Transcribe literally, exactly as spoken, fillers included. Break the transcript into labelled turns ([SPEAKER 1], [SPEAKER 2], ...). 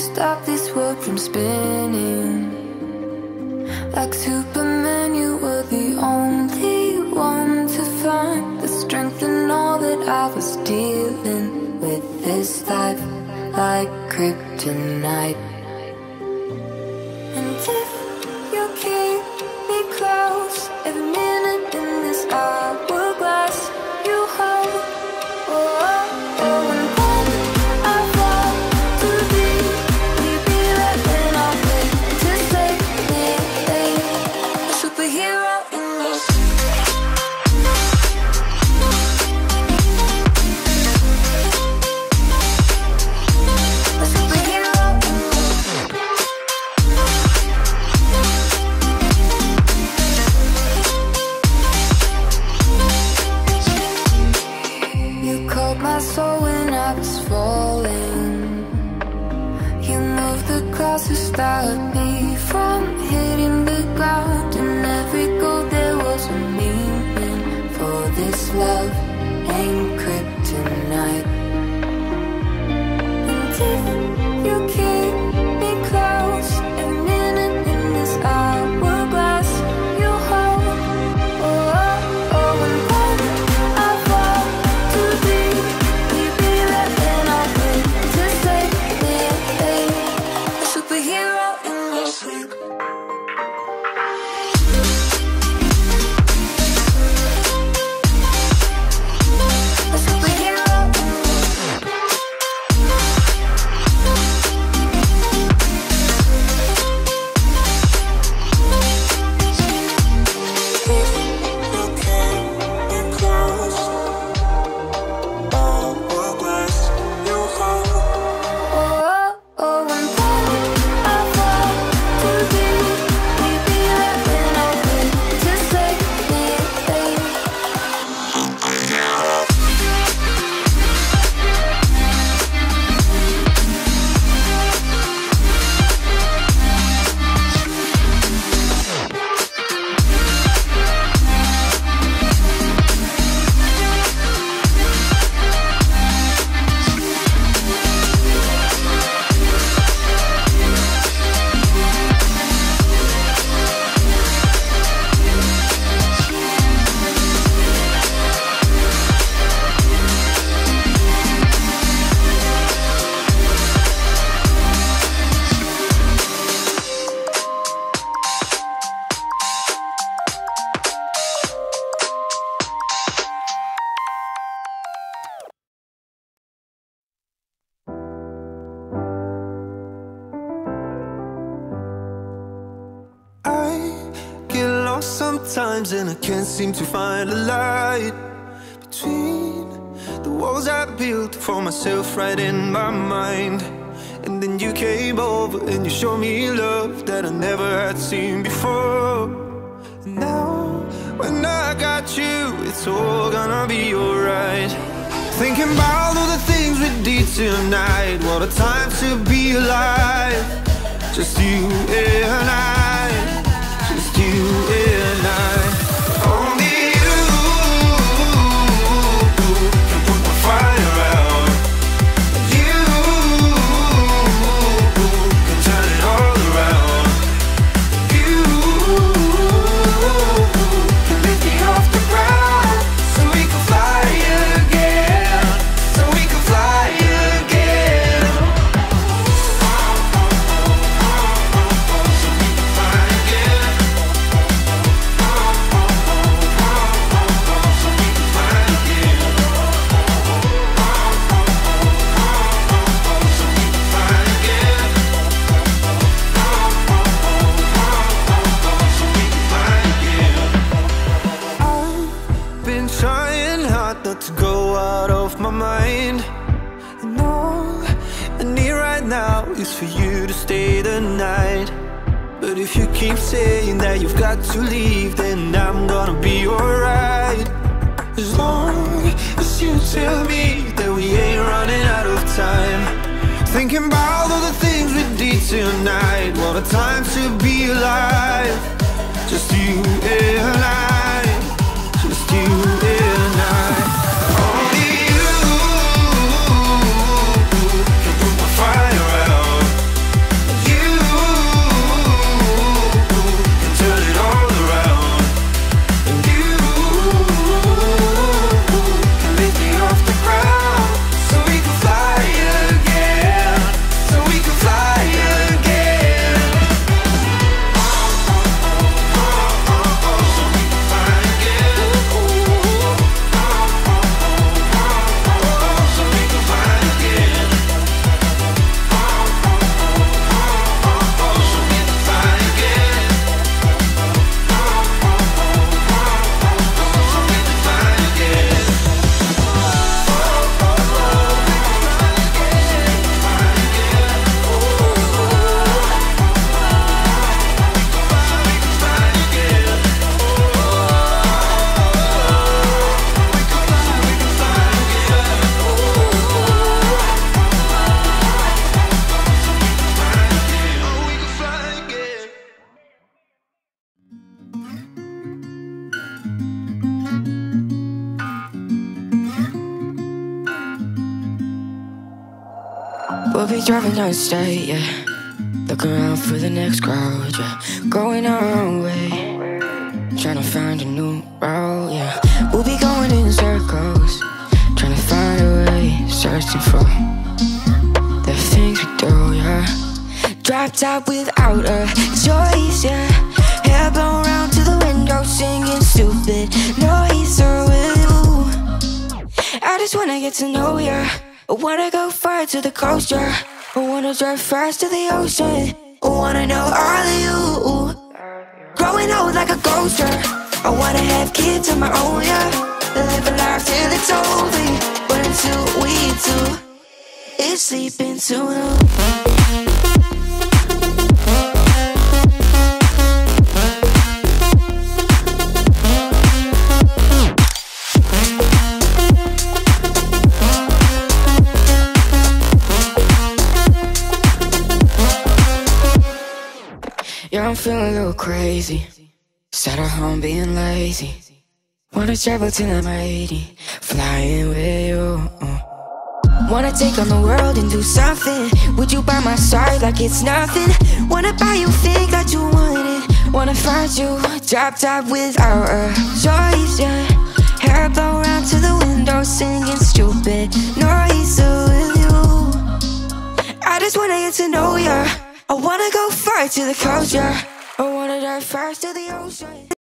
[SPEAKER 1] stop this world from spinning. Like Superman, you were the only one to find the strength in all that I was dealing with this life, like kryptonite. And if you keep me close, every minute in this hourglass you hold. Oh, oh, oh, and when I fall to thee, will you be there when I wait to save me? A superhero in me. A superhero in me. You called my soul when I was falling. You moved the clouds to stop me from hitting the ground. In every goal there was a meaning, for this love ain't kryptonite. And if you keep me close, every minute in this hourglass you hold. Oh, oh, oh, and when I fall to thee, will you be there when I wait to save me? A superhero in me. A superhero in me. Oh, oh, and when I fall to thee, will you be there when I wait to save me?
[SPEAKER 2] I get lost sometimes and I can't seem to find a light between the walls I built for myself right in my mind. And then you came over and you showed me love that I never had seen before. And now when I got you, it's all gonna be alright. Thinking about all the things we did tonight, what a time to be alive. Just you and I, just you and I. Only you can put the fire out. You can turn it all around. You can lift me off the ground, so we can fly again, so we can fly again. Not to go out of my mind. And all I need right now is for you to stay the night. But if you keep saying that you've got to leave, then I'm gonna be alright. As long as you tell me that we ain't running out of time. Thinking about all the things we did tonight, what a time to be alive. Just you and I, just you and I. Only you can put my fire out.
[SPEAKER 3] We'll be driving down the state, yeah. Looking around for the next crowd, yeah. Going our own way, trying to find a new route, yeah. We'll be going in circles, trying to find a way, searching for the things we do, yeah. Drop top without a choice, yeah. Hair blown round to the window, singing stupid noise with you. I just wanna get to know ya. I wanna go far to the coast, yeah. I wanna drive fast to the ocean. I wanna know all of you. Growing old like a ghost, yeah. I wanna have kids of my own, yeah. Live a life till it's over. But until we do, it's sleeping too long. Yeah, I'm feeling a little crazy. Sat at home being lazy. Wanna travel till I'm eighty, flying with you. Wanna take on the world and do something. Would you by my side like it's nothing? Wanna buy you things that you wanted. Wanna find you, drop top without a choice, yeah. Hair blow round to the window, singing stupid noise with you. I just wanna get to know ya. I wanna go far to the coast, yeah. I wanna dive fast to the ocean.